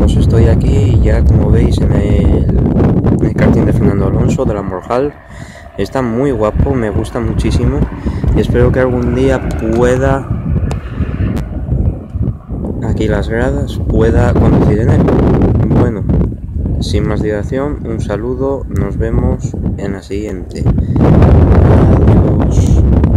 Pues estoy aquí ya, como veis, en el karting de Fernando Alonso de la Morjal. Está muy guapo, me gusta muchísimo y espero que algún día pueda, aquí las gradas, pueda conducir en él. Bueno, sin más dilación, un saludo, nos vemos en la siguiente. Adiós.